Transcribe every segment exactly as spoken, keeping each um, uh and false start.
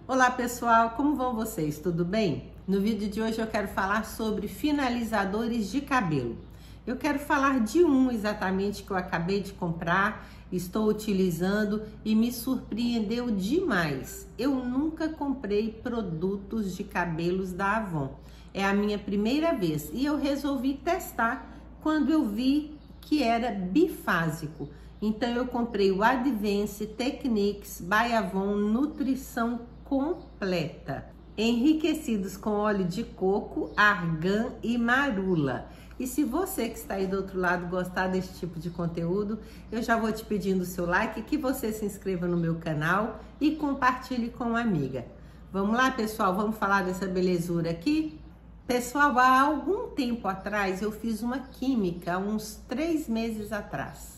Olá pessoal, como vão vocês? Tudo bem? No vídeo de hoje eu quero falar sobre finalizadores de cabelo. Eu quero falar de um exatamente que eu acabei de comprar, estou utilizando e me surpreendeu demais. Eu nunca comprei produtos de cabelos da Avon. É a minha primeira vez e eu resolvi testar quando eu vi que era bifásico. Então eu comprei o Advanced Techniques by Avon Nutrição Completa, enriquecidos com óleo de coco, argan e marula. E se você que está aí do outro lado gostar desse tipo de conteúdo, eu já vou te pedindo o seu like, que você se inscreva no meu canal e compartilhe com uma amiga. Vamos lá, pessoal, vamos falar dessa belezura aqui? Pessoal, há algum tempo atrás eu fiz uma química, uns três meses atrás.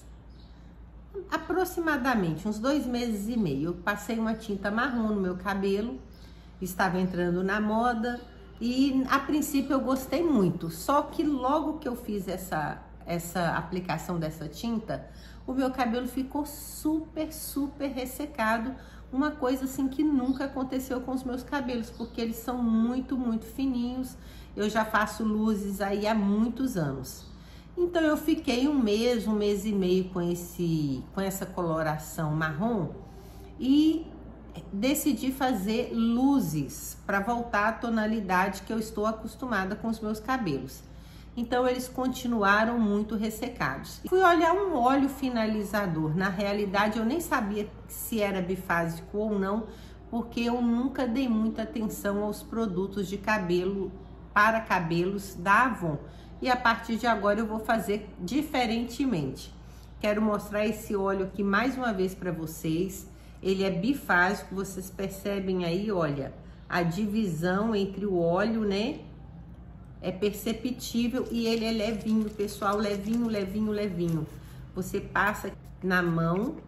Aproximadamente uns dois meses e meio. Eu passei uma tinta marrom no meu cabelo, estava entrando na moda e a princípio eu gostei muito. Só que logo que eu fiz essa, essa aplicação dessa tinta, o meu cabelo ficou super, super ressecado. Uma coisa assim que nunca aconteceu com os meus cabelos, porque eles são muito, muito fininhos. Eu já faço luzes aí há muitos anos. Então eu fiquei um mês, um mês e meio com, esse, com essa coloração marrom e decidi fazer luzes para voltar à tonalidade que eu estou acostumada com os meus cabelos. Então eles continuaram muito ressecados. Fui olhar um óleo finalizador. Na realidade eu nem sabia se era bifásico ou não, porque eu nunca dei muita atenção aos produtos de cabelo para cabelos da Avon. E a partir de agora eu vou fazer diferentemente. Quero mostrar esse óleo aqui mais uma vez para vocês. Ele é bifásico, vocês percebem aí, olha, a divisão entre o óleo, né? É perceptível e ele é levinho, pessoal, levinho, levinho, levinho. Você passa na mão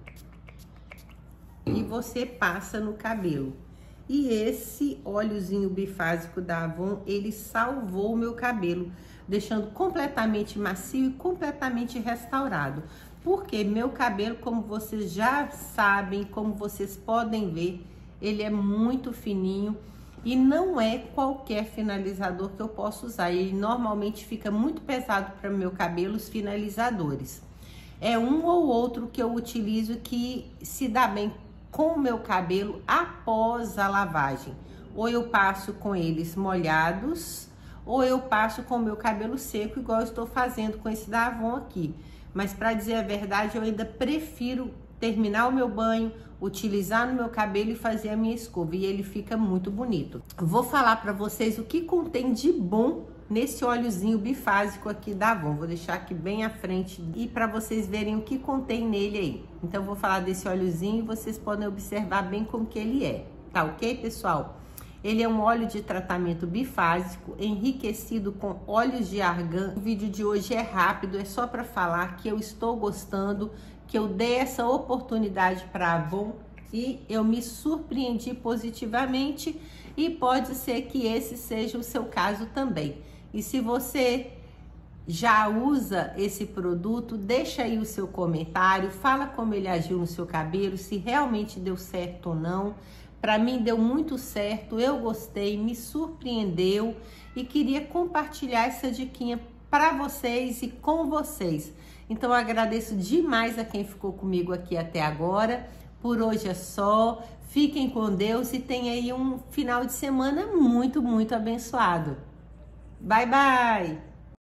e você passa no cabelo. E esse óleozinho bifásico da Avon, ele salvou o meu cabelo, deixando completamente macio e completamente restaurado. Porque meu cabelo, como vocês já sabem, como vocês podem ver, ele é muito fininho e não é qualquer finalizador que eu posso usar. Ele normalmente fica muito pesado para meu cabelo, os finalizadores. É um ou outro que eu utilizo que se dá bem com o meu cabelo após a lavagem. Ou eu passo com eles molhados, ou eu passo com o meu cabelo seco, igual eu estou fazendo com esse da Avon aqui. Mas para dizer a verdade, eu ainda prefiro terminar o meu banho, utilizar no meu cabelo e fazer a minha escova. E ele fica muito bonito. Vou falar para vocês o que contém de bom nesse óleozinho bifásico aqui da Avon. Vou deixar aqui bem à frente e para vocês verem o que contém nele aí. Então vou falar desse óleozinho e vocês podem observar bem como que ele é. Tá ok, pessoal? Ele é um óleo de tratamento bifásico enriquecido com óleos de argan. O vídeo de hoje é rápido, é só para falar que eu estou gostando, que eu dei essa oportunidade para a Avon e eu me surpreendi positivamente e pode ser que esse seja o seu caso também. E se você já usa esse produto, deixa aí o seu comentário, fala como ele agiu no seu cabelo, se realmente deu certo ou não. Para mim deu muito certo, eu gostei, me surpreendeu e queria compartilhar essa diquinha para vocês e com vocês. Então eu agradeço demais a quem ficou comigo aqui até agora. Por hoje é só, fiquem com Deus e tenham aí um final de semana muito, muito abençoado. Bye, bye!